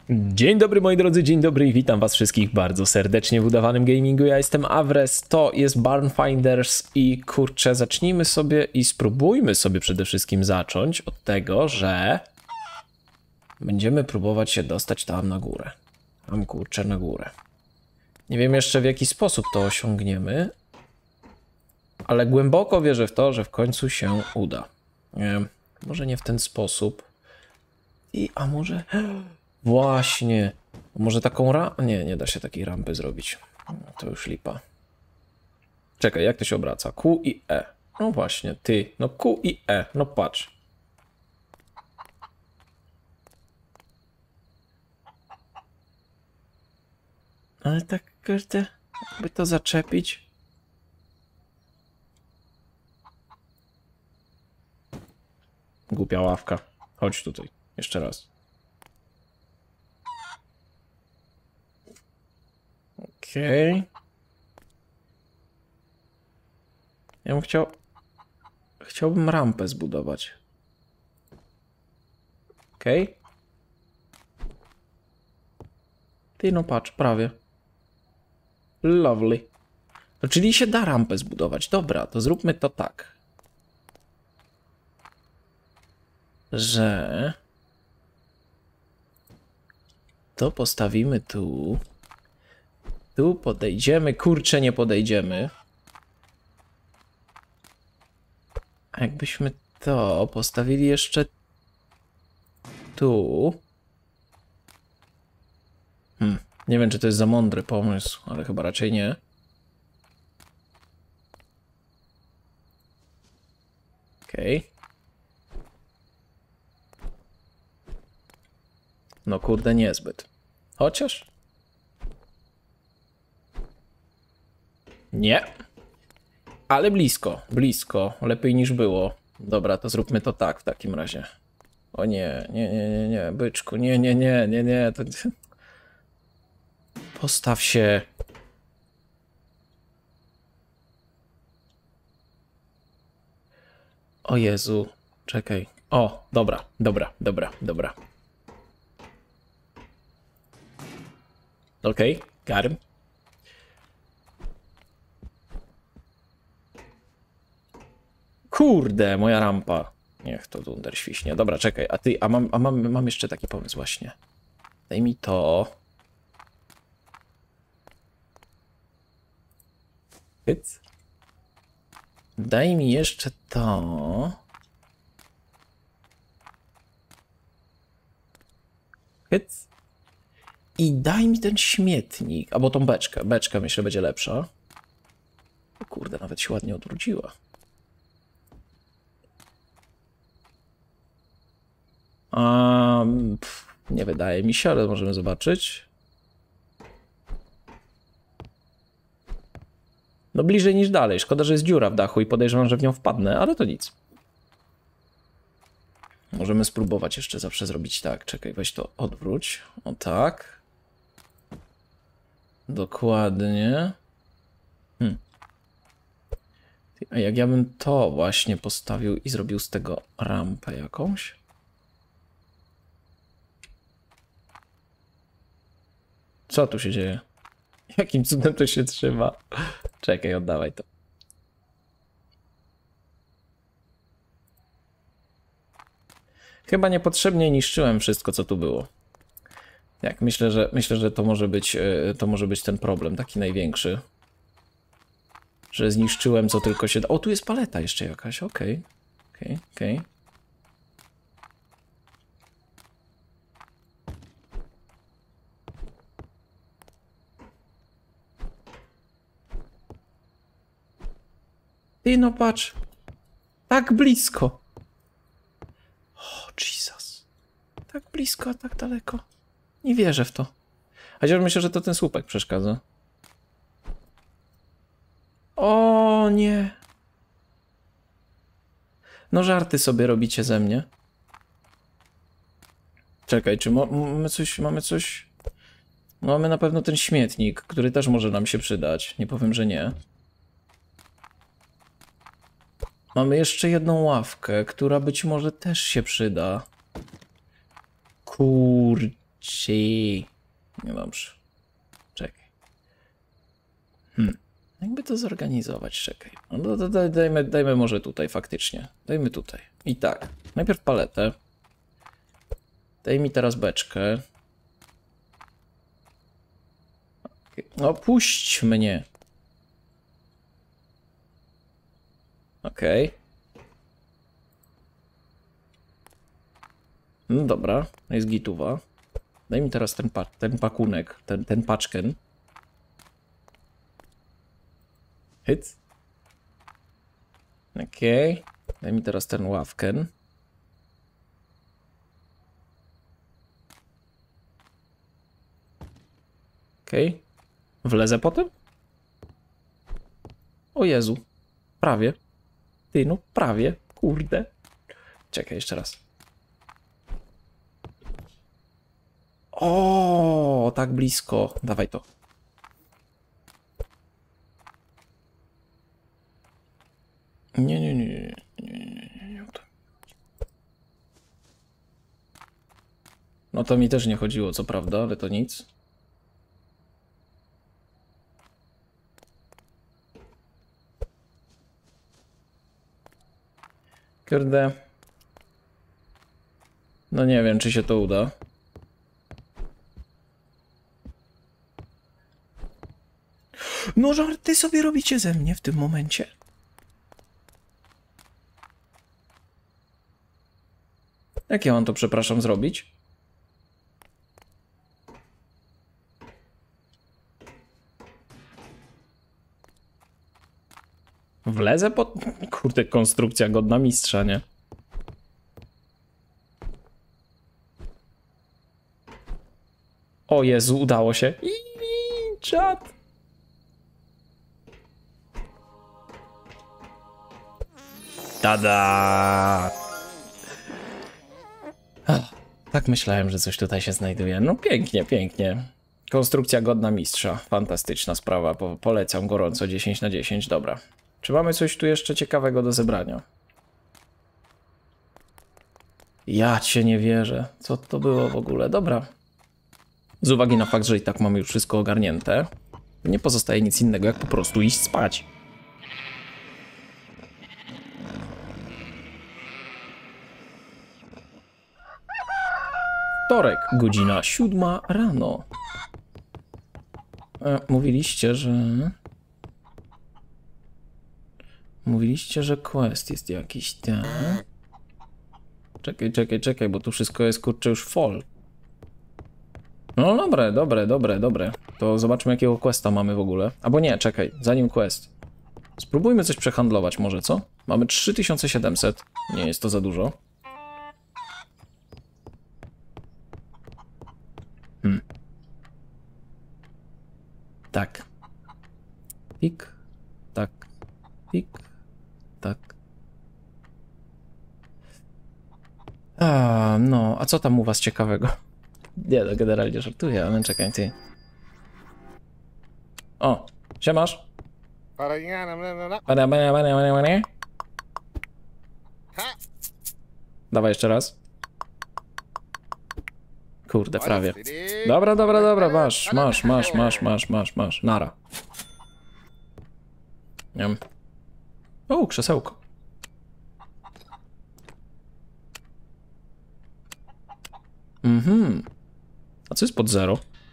Dzień dobry moi drodzy, dzień dobry i witam was wszystkich bardzo serdecznie w udawanym gamingu. Ja jestem Awres, to jest Barn Finders i kurczę, zacznijmy sobie i spróbujmy sobie przede wszystkim zacząć od tego, że będziemy próbować się dostać tam na górę. Tam kurczę na górę. Nie wiem jeszcze w jaki sposób to osiągniemy, ale głęboko wierzę w to, że w końcu się uda. Może nie w ten sposób. A może... Właśnie. Może taką rampę... Nie da się takiej rampy zrobić. To już lipa. Czekaj, jak to się obraca? Q i E. No właśnie, ty. No Q i E. No patrz. Ale tak, kurde, by to zaczepić. Głupia ławka. Chodź tutaj. Jeszcze raz. Okej. Ja bym chciałbym rampę zbudować. Okej. Ty no patrz, prawie. Lovely. No, czyli się da rampę zbudować. Dobra, to zróbmy to tak. Że... To postawimy tu. Tu podejdziemy. Kurczę, nie podejdziemy. A jakbyśmy to postawili jeszcze tu. Nie wiem, czy to jest za mądry pomysł, ale chyba raczej nie. Okej. No kurde, niezbyt. Chociaż... Nie. Ale blisko, blisko. Lepiej niż było. Dobra, to zróbmy to tak w takim razie. O nie, byczku, nie. To... Postaw się. O Jezu, czekaj. O, dobra. Okej, garm. Kurde, moja rampa. Niech to dunder świśnie. Dobra, czekaj, mam jeszcze taki pomysł właśnie. Daj mi to. Hyc. Daj mi jeszcze to. Hyc. I daj mi ten śmietnik, albo tą beczkę. Beczka myślę będzie lepsza. O kurde, nawet się ładnie odwróciła. Nie wydaje mi się, ale możemy zobaczyć. No bliżej niż dalej. Szkoda, że jest dziura w dachu i podejrzewam, że w nią wpadnę, ale to nic. Możemy spróbować jeszcze zawsze zrobić tak. Czekaj, weź to odwróć. O tak. Dokładnie. A jak ja bym to właśnie postawił i zrobił z tego rampę jakąś? Co tu się dzieje? Jakim cudem to się trzyma? Czekaj, oddawaj to. Chyba niepotrzebnie niszczyłem wszystko, co tu było. Jak myślę, że to może być ten problem, taki największy. Że zniszczyłem co tylko się da. O, tu jest paleta jeszcze jakaś, okej. Ty no patrz. Tak blisko. O, Jesus. Tak blisko, a tak daleko. Nie wierzę w to. Chociaż myślę, że to ten słupek przeszkadza. O nie. No żarty sobie robicie ze mnie. Czekaj, czy mamy coś? Mamy na pewno ten śmietnik, który też może nam się przydać. Nie powiem, że nie. Mamy jeszcze jedną ławkę, która być może też się przyda. Niedobrze. Czekaj. Jakby to zorganizować, czekaj. No dajmy może tutaj faktycznie. Dajmy tutaj. I tak. Najpierw paletę. Daj mi teraz beczkę. No puść mnie. Okej. No dobra, jest gituwa. Daj mi teraz ten pakunek, ten paczken. Hyc. Okej. Daj mi teraz ten ławken. Okej. Wlezę potem? O Jezu. Prawie. Ty, no prawie. Kurde. Czekaj, jeszcze raz. O, tak blisko. Dawaj to. Nie. No to mi też nie chodziło, co prawda, ale to nic. Kurde. No nie wiem, czy się to uda. No żarty sobie robicie ze mnie w tym momencie. Jak ja mam to, przepraszam, zrobić? Wlezę pod... Kurde, konstrukcja godna mistrza, nie? O Jezu, udało się. Czad. Tada! Tak myślałem, że coś tutaj się znajduje. No pięknie, pięknie. Konstrukcja godna mistrza. Fantastyczna sprawa. Polecam gorąco. 10 na 10. Dobra. Czy mamy coś tu jeszcze ciekawego do zebrania? Ja cię nie wierzę. Co to było w ogóle? Dobra. Z uwagi na fakt, że i tak mamy już wszystko ogarnięte, nie pozostaje nic innego, jak po prostu iść spać. Wtorek, godzina 7 rano. Mówiliście, że quest jest jakiś, tak? Czekaj, bo tu wszystko jest, kurczę, już full. No dobre. To zobaczmy, jakiego questa mamy w ogóle. Albo nie, czekaj, zanim quest. Spróbujmy coś przehandlować może, co? Mamy 3700. Nie jest to za dużo. Tak. Pik. Tak. Pik. Tak. No, a co tam u was ciekawego? Nie, no generalnie żartuję, ale czekaj, ty. O, siemasz? Dawaj jeszcze raz. Kurde, prawie. Dobra, masz. Nara. O, krzesełko. A co jest pod zero?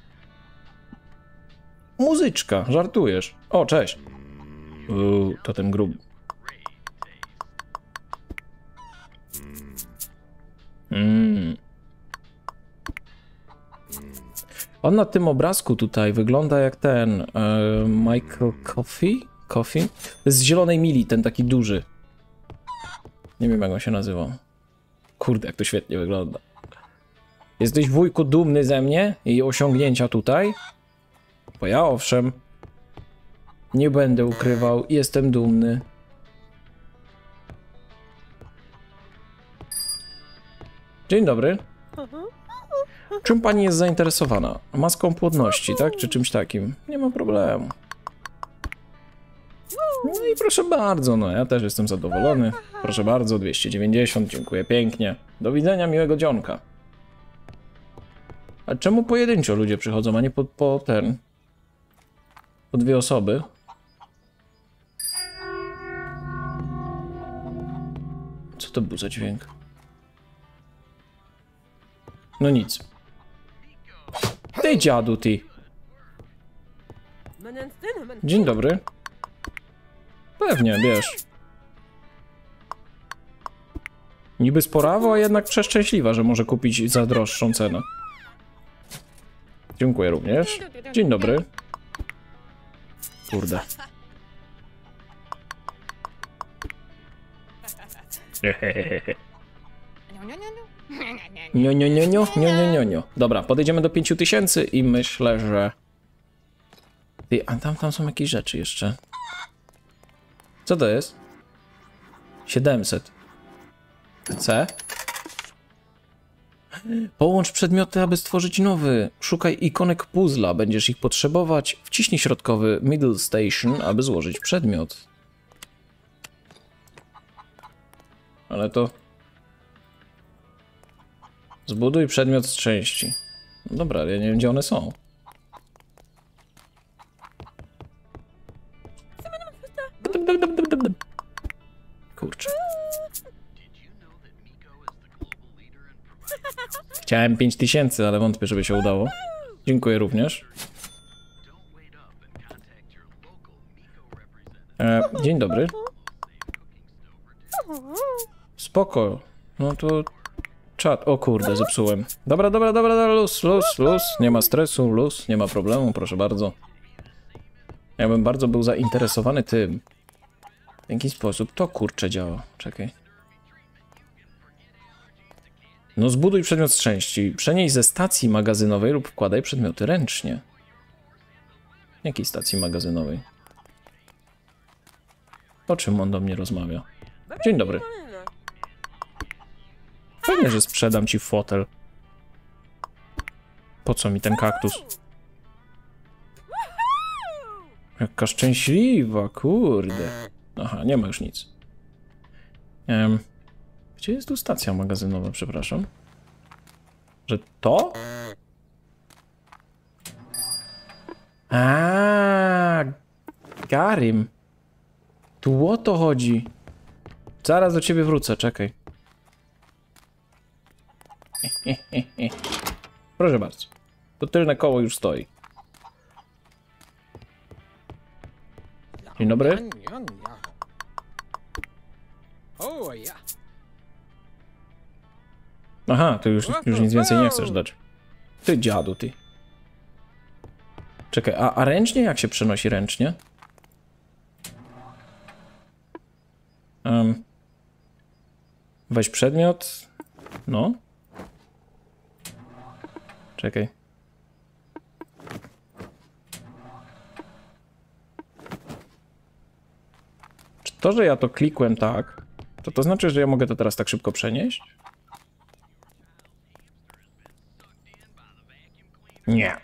Muzyczka, żartujesz. O, cześć. To ten grub. On na tym obrazku tutaj wygląda jak ten Michael Coffey? Z Zielonej Mili, ten taki duży. Nie wiem, jak on się nazywał. Kurde, jak to świetnie wygląda. Jesteś, wujku, dumny ze mnie i osiągnięcia tutaj? Bo ja owszem. Nie będę ukrywał, jestem dumny. Dzień dobry. Czym pani jest zainteresowana? Maską płodności, tak? Czy czymś takim? Nie ma problemu. No i proszę bardzo, no ja też jestem zadowolony. Proszę bardzo, 290, dziękuję pięknie. Do widzenia, miłego dzionka. A czemu pojedynczo ludzie przychodzą, a nie po dwie osoby? Co to był za dźwięk? No nic. Ty dziadu, ty. Dzień dobry. Pewnie, wiesz. Niby sporawo, a jednak przeszczęśliwa, że może kupić za droższą cenę. Dziękuję również. Dzień dobry. Kurde. Nie. Dobra, podejdziemy do 5000 i myślę, że... Ty, a tam są jakieś rzeczy jeszcze. Co to jest? 700. C. Połącz przedmioty, aby stworzyć nowy. Szukaj ikonek puzzla, będziesz ich potrzebować. Wciśnij środkowy Middle Station, aby złożyć przedmiot. Ale to... Zbuduj przedmiot z części. No dobra, ja nie wiem, gdzie one są. Kurczę. Chciałem 5000, ale wątpię, żeby się udało. Dziękuję również. Dzień dobry. Spoko. No to... Czat. O kurde, zepsułem. Dobra, luz. Nie ma stresu, luz, nie ma problemu, proszę bardzo. Ja bym bardzo był zainteresowany tym, w jaki sposób to kurczę działa. Czekaj. No zbuduj przedmiot z części. Przenieś ze stacji magazynowej lub wkładaj przedmioty ręcznie. Jakiej stacji magazynowej? O czym on do mnie rozmawia? Dzień dobry. Pewnie, że sprzedam ci fotel. Po co mi ten kaktus? Jaka szczęśliwa, kurde. Aha, nie ma już nic. Gdzie jest tu stacja magazynowa, przepraszam? Że to? Garim. Tu o to chodzi. Zaraz do ciebie wrócę, czekaj. Proszę bardzo. To tylne koło już stoi. Dzień dobry. Aha, ty już nic więcej nie chcesz dać. Ty dziadu, ty. Czekaj, a ręcznie? Jak się przenosi ręcznie? Weź przedmiot. No. Czekaj. Czy to, że ja to klikłem tak, to znaczy, że ja mogę to teraz tak szybko przenieść? Nie.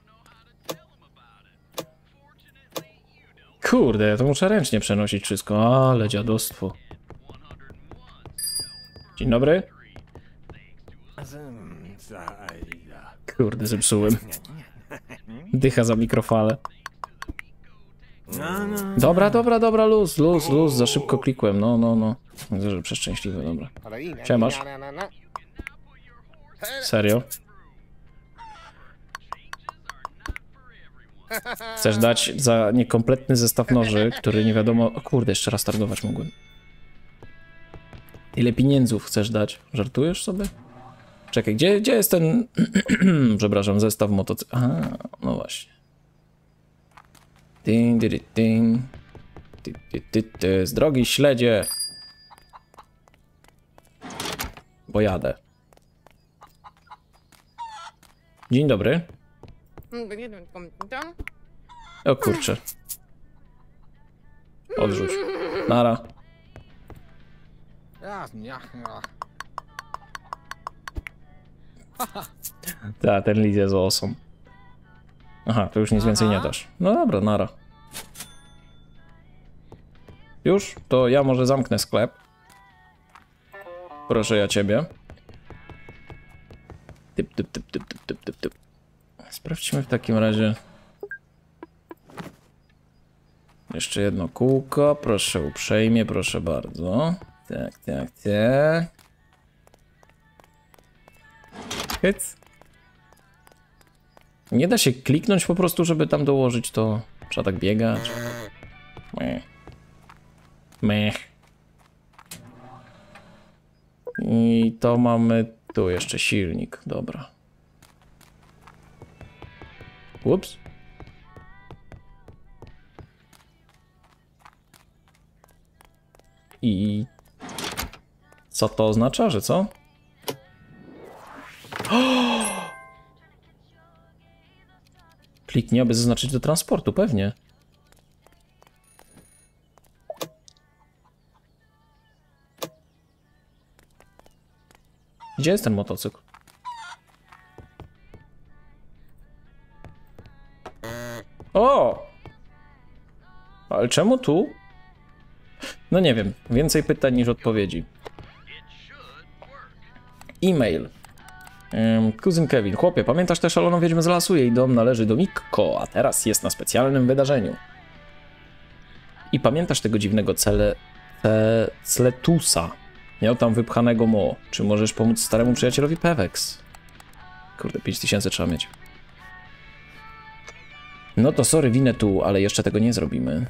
Kurde, ja to muszę ręcznie przenosić wszystko, ale dziadostwo. Dzień dobry. Kurde, zepsułem. Dycha za mikrofalę. Dobra, luz, za szybko klikłem, no. Widzę, że przeszczęśliwy, dobra. Siemasz? Serio? Chcesz dać za niekompletny zestaw noży, który nie wiadomo... O kurde, jeszcze raz targować mogłem. Ile pieniędzów chcesz dać? Żartujesz sobie? Czekaj, gdzie jest ten... Przepraszam, zestaw motocykl... Aha, no właśnie. Z drogi śledzie. Bo jadę. Dzień dobry. O kurczę. Odrzuć. Nara. Tak, ten lid jest awesome. Aha, to już nic więcej nie dasz. No dobra, nara. Już? To ja może zamknę sklep. Proszę ja ciebie. Typ, typ, typ, typ, typ, typ, typ, typ. Sprawdźmy w takim razie. Jeszcze jedno kółko, proszę uprzejmie, proszę bardzo. Tak, tak, tak. Hyc. Nie da się kliknąć po prostu, żeby tam dołożyć to. Trzeba tak biegać. Mech. Mech. I to mamy tu jeszcze silnik, dobra. Ups. I co to oznacza, że co? Kliknij, aby zaznaczyć do transportu, pewnie. Gdzie jest ten motocykl? O! Ale czemu tu? No nie wiem, więcej pytań niż odpowiedzi. E-mail. Kuzyn Kevin, chłopie, pamiętasz tę szaloną wiedźmę z lasu? Jej dom należy do Mikko, a teraz jest na specjalnym wydarzeniu. I pamiętasz tego dziwnego Cletusa? Miał tam wypchanego Mo. Czy możesz pomóc staremu przyjacielowi Pewex? Kurde, 5000 trzeba mieć. No to sorry, winę tu, ale jeszcze tego nie zrobimy.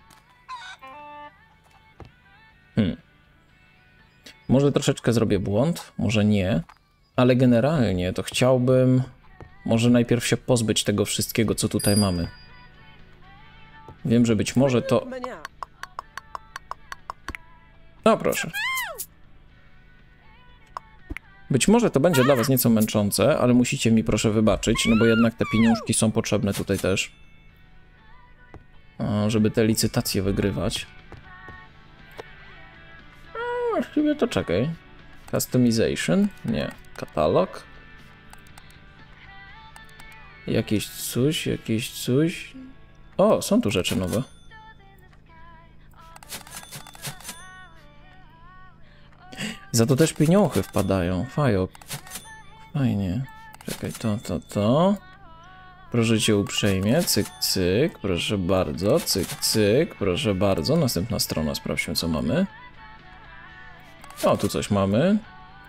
Może troszeczkę zrobię błąd, może nie. Ale generalnie to chciałbym może najpierw się pozbyć tego wszystkiego, co tutaj mamy. Wiem, że być może to... No proszę. Być może to będzie dla was nieco męczące, ale musicie mi proszę wybaczyć, no bo jednak te pieniążki są potrzebne tutaj też. Żeby te licytacje wygrywać. Właściwie to czekaj. Customization? Nie. Katalog? Jakieś coś. O, są tu rzeczy nowe. Za to też pieniądze wpadają. Fajok. Fajnie. Czekaj, to. Proszę cię uprzejmie. Cyk, cyk. Proszę bardzo. Cyk, cyk. Proszę bardzo. Następna strona. Sprawdźmy, co mamy. O, tu coś mamy.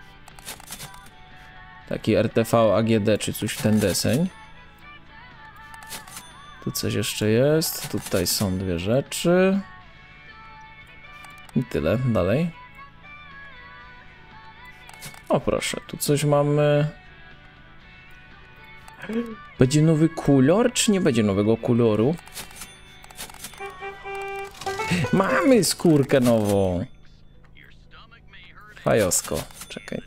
Taki RTV AGD, czy coś w ten deseń. Tu coś jeszcze jest. Tutaj są dwie rzeczy. I tyle. Dalej. O, proszę. Tu coś mamy. Będzie nowy kolor, czy nie będzie nowego koloru? Mamy skórkę nową. Fajosko. Czekaj,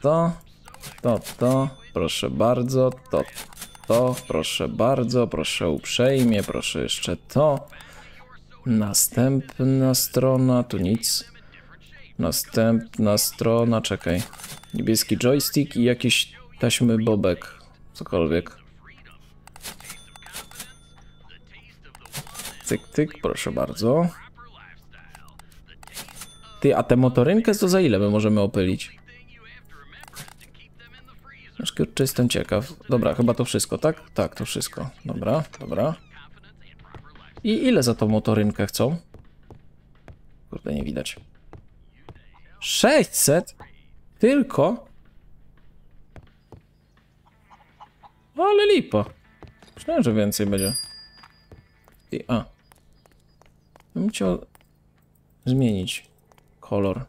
to. Proszę bardzo, to. Proszę bardzo, proszę uprzejmie, proszę jeszcze to. Następna strona, tu nic. Następna strona, czekaj. Niebieski joystick i jakieś taśmy bobek. Cokolwiek. Cyk, cyk, proszę bardzo. Ty, a tę motorynkę to za ile my możemy opylić? Kurczę, jestem ciekaw. Dobra, chyba to wszystko, tak? Tak, to wszystko. Dobra, dobra. I ile za tą motorynkę chcą? Kurde, nie widać. 600? Tylko? Ale lipa. Myślałem, że więcej będzie. I, bym chciał zmienić kolor.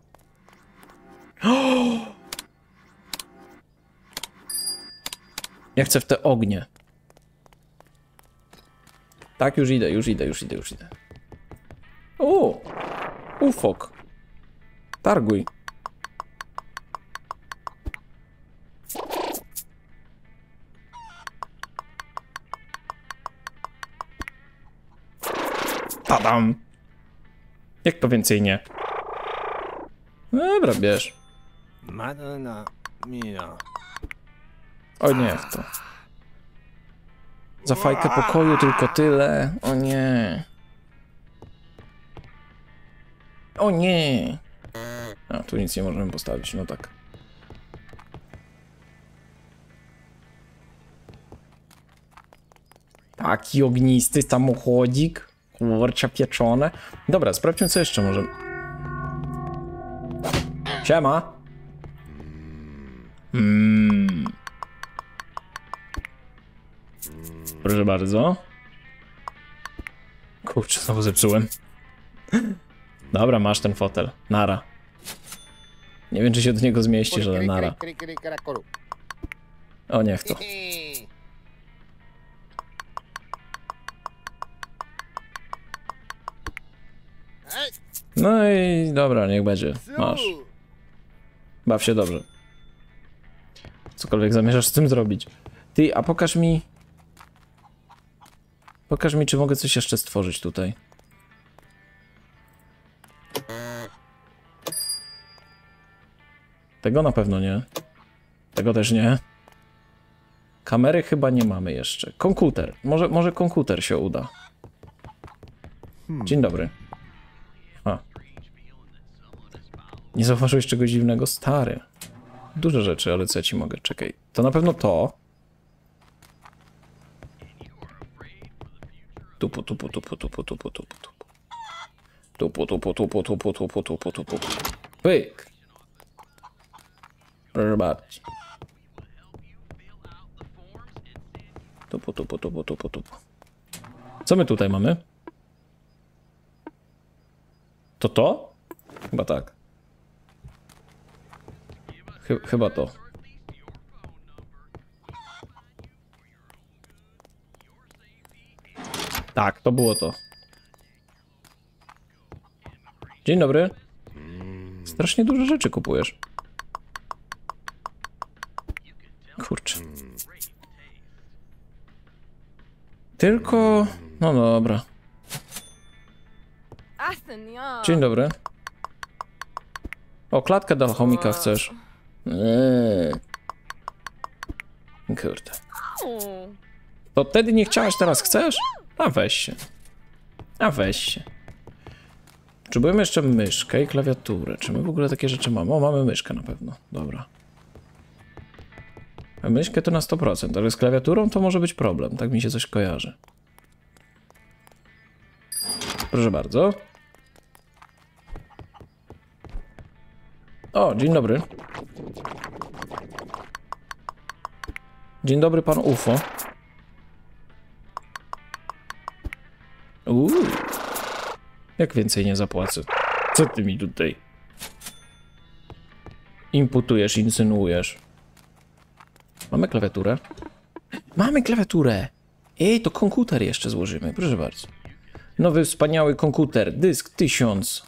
Ja chcę w te ognie. Tak, już idę. O! Ufok. Targuj. Tadam! Jak to więcej nie? Dobra, bierz. O nie, to. Za fajkę pokoju tylko tyle. O nie. O nie. A, tu nic nie możemy postawić, no tak. Taki ognisty samochodzik. Kurczę pieczone. Dobra, sprawdźmy co jeszcze możemy. Siema. Proszę bardzo. Kurczę, znowu zepsułem. Dobra, masz ten fotel. Nara. Nie wiem, czy się do niego zmieścisz, ale nara. O, niech to. No i dobra, niech będzie. Masz. Baw się dobrze. Cokolwiek zamierzasz z tym zrobić. Ty, a pokaż mi... Pokaż mi, czy mogę coś jeszcze stworzyć tutaj. Tego na pewno nie. Tego też nie. Kamery chyba nie mamy jeszcze. Komputer. Może komputer się uda. Dzień dobry. A. Nie zauważyłeś czegoś dziwnego? Stary. Duże rzeczy, ale co ja ci mogę? Czekaj. To na pewno to. Tupu, tupu, tupu, tupu, tupu, tupu, tupu. Tupu, tupu, tupu, tupu, tupu, tupu, tupu. Pyk. Proszę bardzo. Tupu, tupu, tupu, tupu, tupu. Co my tutaj mamy? To? Chyba tak. Chyba to. Tak, to było to. Dzień dobry. Strasznie dużo rzeczy kupujesz. Kurczę. Tylko... No dobra. Dzień dobry. O, klatkę do chomika chcesz. Kurde. To wtedy nie chciałaś, teraz chcesz? A weź się. A weź się. Potrzebujemy jeszcze myszkę i klawiaturę. Czy my w ogóle takie rzeczy mamy? O, mamy myszkę na pewno. Dobra. A myszkę to na 100%, ale z klawiaturą to może być problem. Tak mi się coś kojarzy. Proszę bardzo. O, dzień dobry. Dzień dobry, pan UFO. Jak więcej nie zapłacę? Co ty mi tutaj imputujesz, insynuujesz? Mamy klawiaturę? Mamy klawiaturę! Ej, to komputer jeszcze złożymy, proszę bardzo. Nowy, wspaniały komputer, dysk 1000.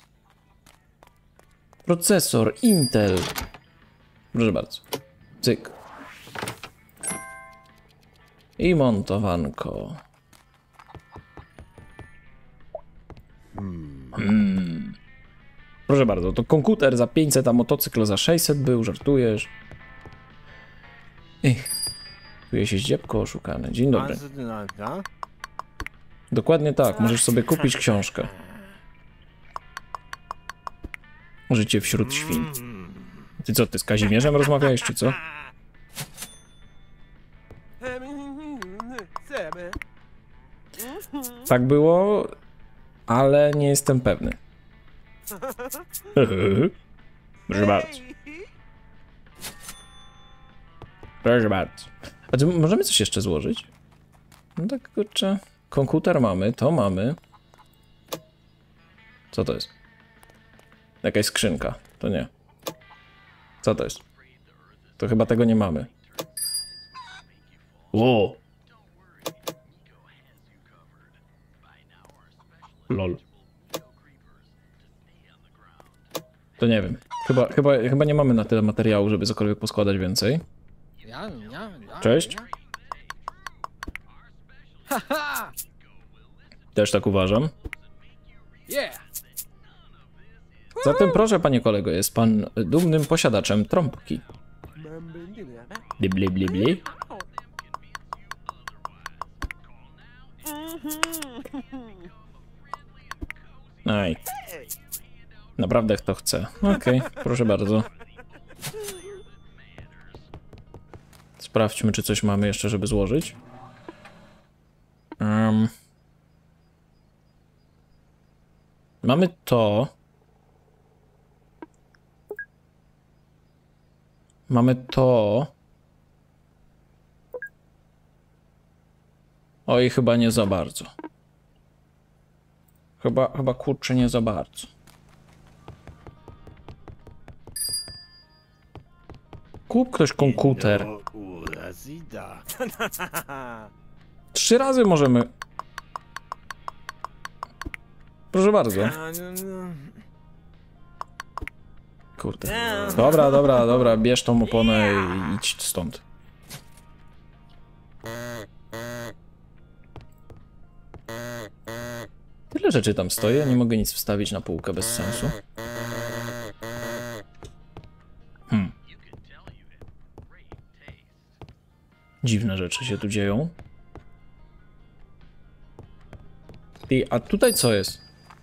Procesor Intel. Proszę bardzo. Cyk. I montowanko. Proszę bardzo, to komputer za 500, a motocykl za 600 był, żartujesz? Tu jest ździebko oszukane. Dzień dobry. Dokładnie tak, możesz sobie kupić książkę. Życie wśród świn. Ty co, ty z Kazimierzem rozmawiałeś, czy co? Tak było, ale nie jestem pewny. Proszę bardzo. Proszę bardzo. A czy możemy coś jeszcze złożyć? No tak, kurczę. Komputer mamy, to mamy. Co to jest? Jakaś skrzynka. To nie. Co to jest? To chyba tego nie mamy. Ło! Lol. To nie wiem. Chyba nie mamy na tyle materiału, żeby cokolwiek poskładać więcej. Cześć. Też tak uważam. Zatem proszę, panie kolego, jest pan dumnym posiadaczem trąbki. Bli, bli, bli, bli. Aj. Naprawdę kto chce. Okej, proszę bardzo. Sprawdźmy, czy coś mamy jeszcze, żeby złożyć. Mamy to. Mamy to. Oj, chyba nie za bardzo. Chyba kurczę nie za bardzo. Kup ktoś komputer. 3 razy możemy. Proszę bardzo. Kurde. Dobra, bierz tą oponę i idź stąd. Tyle rzeczy tam stoi, ja nie mogę nic wstawić na półkę bez sensu. Dziwne rzeczy się tu dzieją. A tutaj co jest?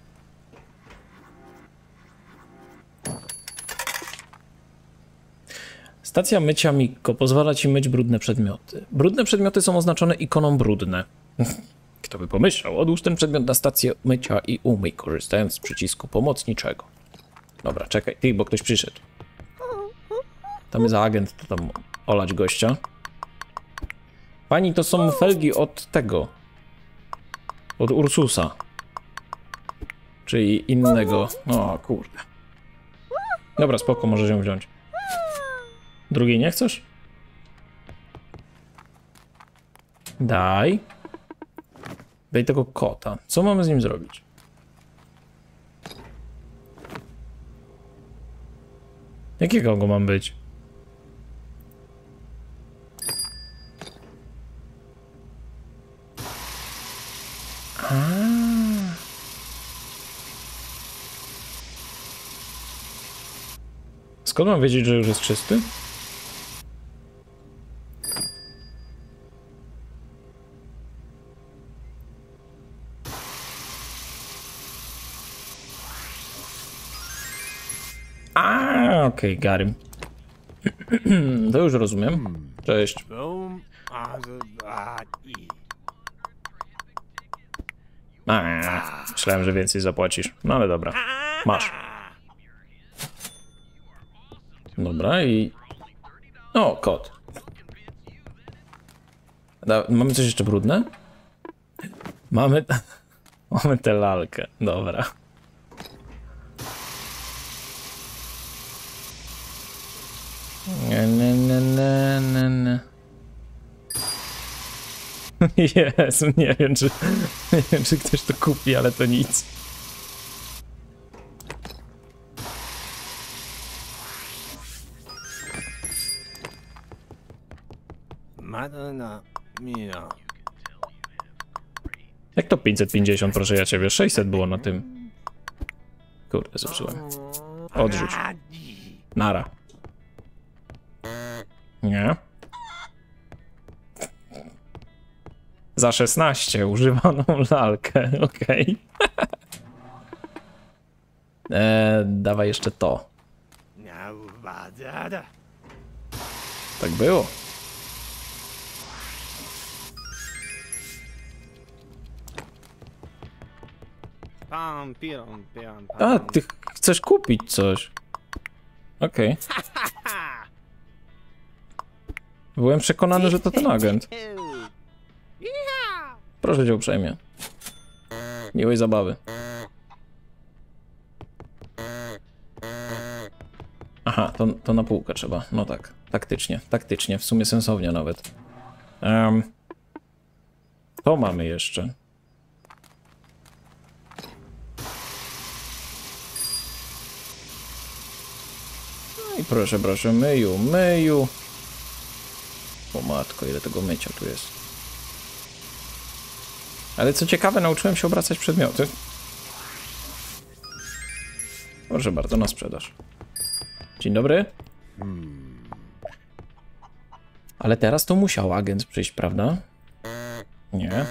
Stacja mycia Mikko pozwala ci myć brudne przedmioty. Brudne przedmioty są oznaczone ikoną brudne. Kto by pomyślał? Odłóż ten przedmiot na stację mycia i umyj, korzystając z przycisku pomocniczego. Dobra, czekaj, ty, bo ktoś przyszedł. Tam jest agent, to tam olać gościa. Pani, to są felgi od tego. Od Ursusa. Czyli innego. O, kurde. Dobra, spoko, możesz ją wziąć. Drugiej nie chcesz? Daj. Daj tego kota. Co mamy z nim zrobić? Jakiego go mam być? Skąd mam wiedzieć, że już jest czysty? Okej, Gary. To już rozumiem. Cześć. Myślałem, że więcej zapłacisz. No ale dobra. Masz. Dobra i... O, kot. Mamy coś jeszcze brudne? Mamy tę lalkę. Dobra. Nie. Jezu, nie wiem, czy ktoś to kupi, ale to nic. Jak to 550, proszę ja ciebie? 600 było na tym. Kurde, zepsułem. Odrzuć. Nara. Nie. Za 16 używaną lalkę, okej. Dawaj jeszcze to. Tak było. A, ty chcesz kupić coś. Okej. Byłem przekonany, że to ten agent. Proszę cię uprzejmie. Miłej zabawy. Aha, to na półkę trzeba. No tak, taktycznie, w sumie sensownie nawet. To mamy jeszcze. No i proszę, myju. O matko, ile tego mycia tu jest. Ale co ciekawe, nauczyłem się obracać przedmioty. Proszę bardzo, na sprzedaż. Dzień dobry. Ale teraz to musiał agent przyjść, prawda? Nie.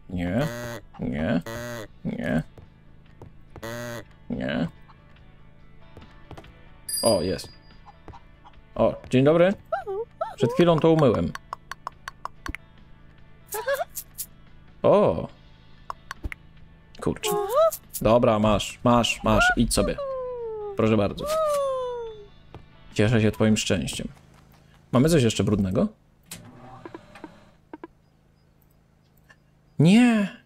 O, jest. O, dzień dobry. Przed chwilą to umyłem. O! Kurczę. Dobra, masz. Idź sobie. Proszę bardzo. Cieszę się twoim szczęściem. Mamy coś jeszcze brudnego? Nie!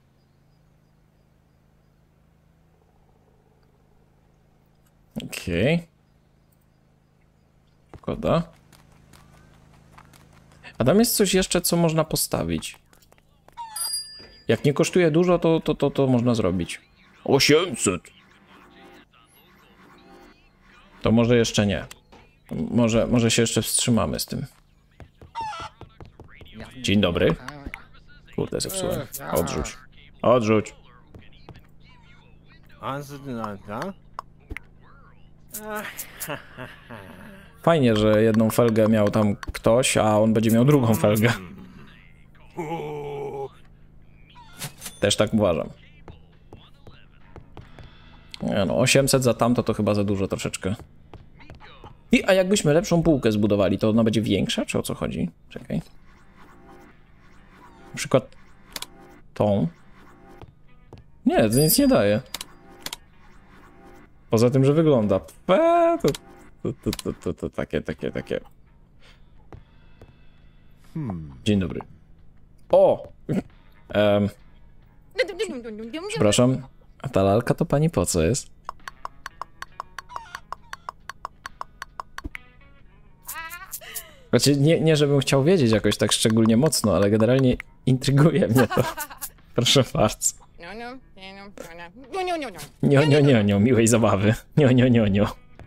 Okej. Szkoda. A tam jest coś jeszcze, co można postawić. Jak nie kosztuje dużo, to można zrobić. 800! To może jeszcze nie. Może się jeszcze wstrzymamy z tym. Dzień dobry. Kurde, zepsułem. Odrzuć. Odrzuć. Fajnie, że jedną felgę miał tam ktoś, a on będzie miał drugą felgę. Też tak uważam. Nie no, 800 za tamto to chyba za dużo troszeczkę. A jakbyśmy lepszą półkę zbudowali, to ona będzie większa, czy o co chodzi? Czekaj. Na przykład tą. Nie, to nic nie daje. Poza tym, że wygląda. To takie. Dzień dobry. O! Przepraszam, a ta lalka to pani po co jest? Znaczy, nie żebym chciał wiedzieć jakoś tak szczególnie mocno, ale generalnie intryguje mnie to. Proszę bardzo. Nio, miłej zabawy. Nio.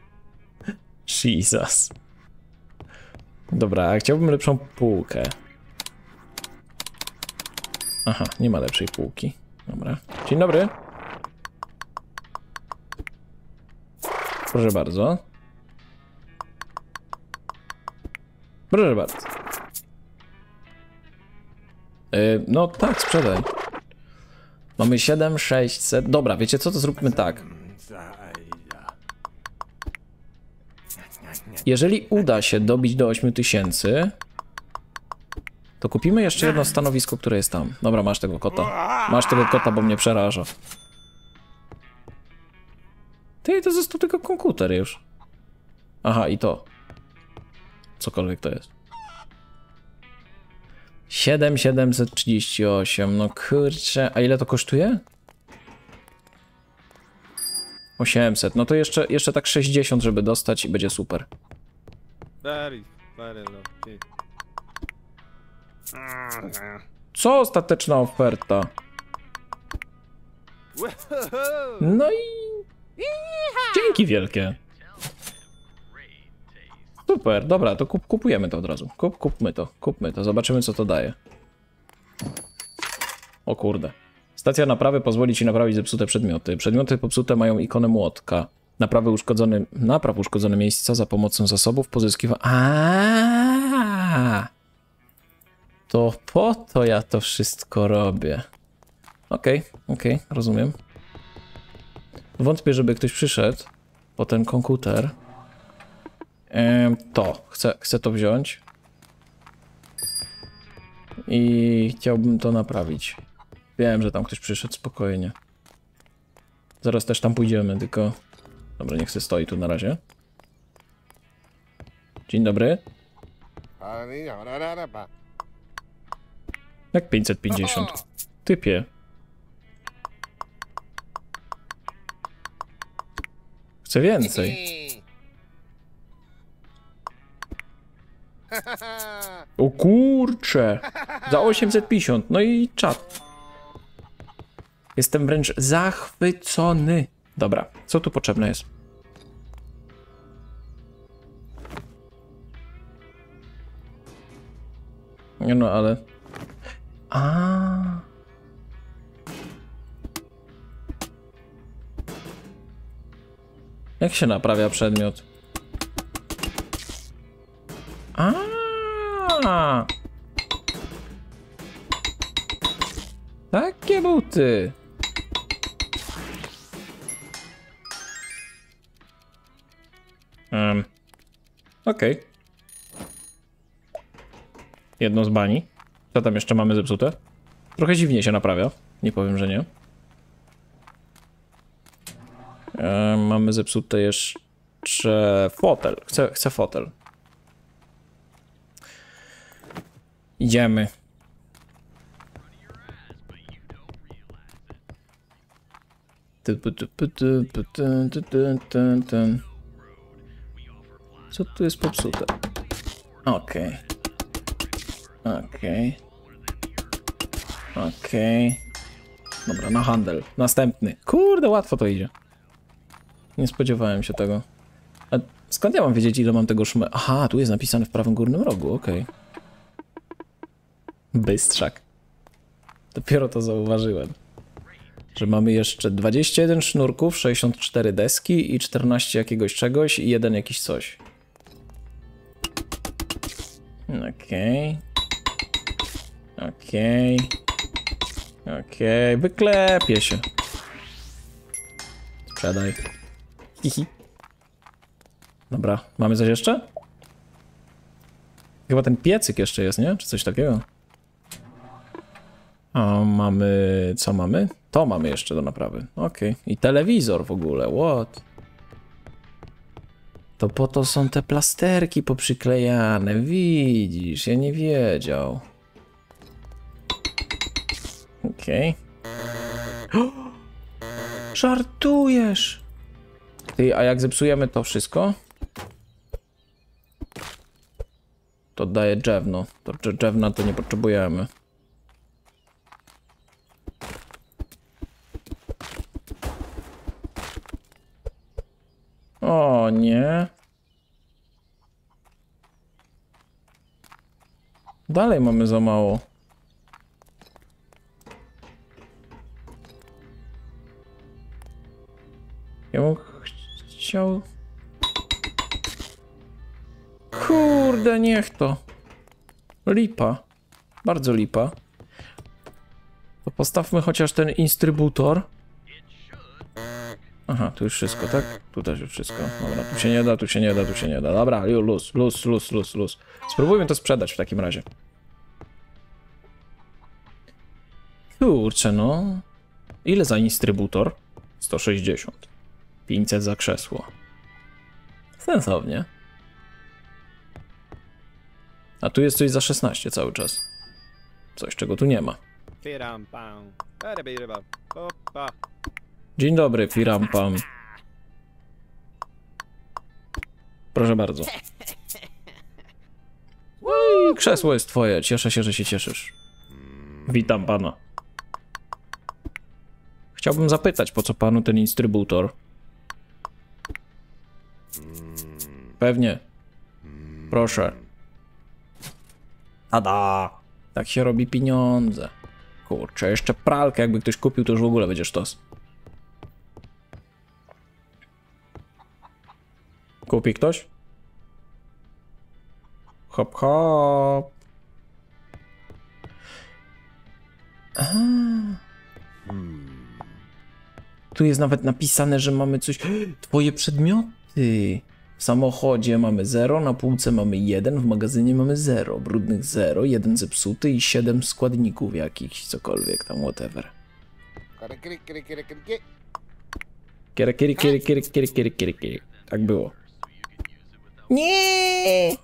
Jesus. Dobra, a chciałbym lepszą półkę. Aha, nie ma lepszej półki. Dobra. Dzień dobry. Proszę bardzo. Proszę bardzo. No tak, sprzedaj. Mamy 7600. Dobra, wiecie co, to zróbmy tak. Jeżeli uda się dobić do 8000, to kupimy jeszcze jedno stanowisko, które jest tam. Dobra, masz tego kota. Masz tego kota, bo mnie przeraża. Ty, to został tylko komputer już. Aha, i to. Cokolwiek to jest. 7738, no kurczę. A ile to kosztuje? 800, no to jeszcze tak 60, żeby dostać i będzie super. Co ostateczna oferta? No i... Dzięki wielkie. Super, dobra, to kupujemy to od razu. Kupmy to, zobaczymy co to daje. O kurde. Stacja naprawy pozwoli ci naprawić zepsute przedmioty. Przedmioty popsute mają ikonę młotka. Napraw uszkodzone miejsca za pomocą zasobów To po to ja to wszystko robię. Okej, rozumiem. Wątpię, żeby ktoś przyszedł po ten komputer. Chcę to wziąć. I chciałbym to naprawić. Wiem, że tam ktoś przyszedł, spokojnie. Zaraz też tam pójdziemy, tylko... Dobra, niech się stoi tu na razie. Dzień dobry. Jak 550? Typie. Chcę więcej. O kurcze. Za 850. No i czat. Jestem wręcz zachwycony. Dobra, co tu potrzebne jest? No ale... Jak się naprawia przedmiot? Takie buty. Okej. Jedno z bani. Co tam jeszcze mamy zepsute? Trochę dziwnie się naprawia. Nie powiem, że nie. Mamy zepsute jeszcze fotel. Chcę fotel. Idziemy. Co tu jest popsute? Okej. Okej. Dobra, na handel. Następny. Kurde, łatwo to idzie. Nie spodziewałem się tego. A skąd ja mam wiedzieć, ile mam tego szmy? Aha, tu jest napisane w prawym górnym rogu, okej. Bystrzak. Dopiero to zauważyłem. Że mamy jeszcze 21 sznurków, 64 deski i 14 jakiegoś czegoś i jeden jakiś coś. Okej. Okej, wyklepię się. Sprzedaj. Hihi. Dobra, mamy coś jeszcze? Chyba ten piecyk jeszcze jest, nie? Czy coś takiego? A mamy... co mamy? To mamy jeszcze do naprawy. Okej. I telewizor w ogóle, what? To po to są te plasterki poprzyklejane, widzisz, ja nie wiedział. Okej. Żartujesz! Ty, a jak zepsujemy to wszystko? To daje drzewno. To drzewna to nie potrzebujemy. O nie. Dalej mamy za mało. Ja bym chciał... Kurde, niech to. Lipa. Bardzo lipa. To postawmy chociaż ten instrybutor. Aha, tu już wszystko, tak? Tu też już wszystko. Dobra, tu się nie da, tu się nie da, tu się nie da. Dobra, luz. Spróbujmy to sprzedać w takim razie. Kurczę, no. Ile za instrybutor? 160. 500 za krzesło. Sensownie. A tu jest coś za 16 cały czas. Coś, czego tu nie ma. Dzień dobry, Firampam. Proszę bardzo. Oj, krzesło jest twoje. Cieszę się, że się cieszysz. Witam pana. Chciałbym zapytać, po co panu ten instrybutor? Pewnie. Proszę. Tada! Tak się robi pieniądze. Kurczę, jeszcze pralkę, jakby ktoś kupił, to już w ogóle będzie sztos. Kupi ktoś? Hop, hop. Tu jest nawet napisane, że mamy coś... Twoje przedmioty. W samochodzie mamy 0, na półce mamy 1, w magazynie mamy 0, brudnych 0, 1 zepsuty i 7 składników jakichś, cokolwiek tam, whatever. Kiri. Tak było. Nie!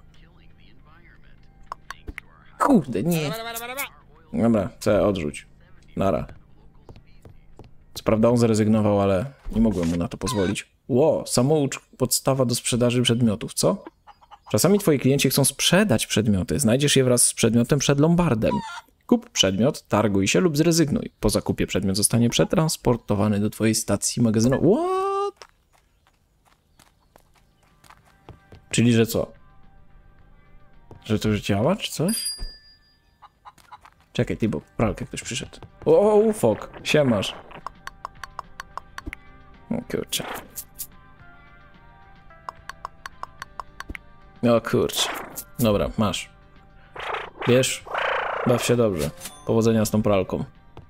Kurde, nie. Dobra, chcę odrzuć. Nara. Co prawda on zrezygnował, ale nie mogłem mu na to pozwolić. Ło, samoucz podstawa do sprzedaży przedmiotów, co? Czasami twoi klienci chcą sprzedać przedmioty. Znajdziesz je wraz z przedmiotem przed lombardem. Kup przedmiot, targuj się lub zrezygnuj. Po zakupie przedmiot zostanie przetransportowany do twojej stacji magazynowej. What? Czyli, że co? Że to już działa, czy coś? Czekaj, ty, bo pralkę ktoś przyszedł. O, fuck, siemasz. O kurczę. O kurczę. Dobra, masz. Bierz. Baw się dobrze. Powodzenia z tą pralką.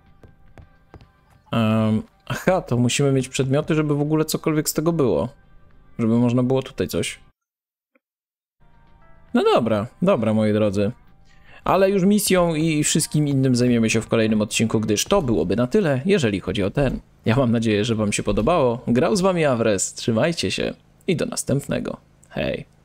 Aha, to musimy mieć przedmioty, żeby w ogóle cokolwiek z tego było. Żeby można było tutaj coś. No dobra, moi drodzy. Ale już misją i wszystkim innym zajmiemy się w kolejnym odcinku, gdyż to byłoby na tyle, jeżeli chodzi o ten. Ja mam nadzieję, że wam się podobało. Grał z wami Awres, trzymajcie się i do następnego. Hej!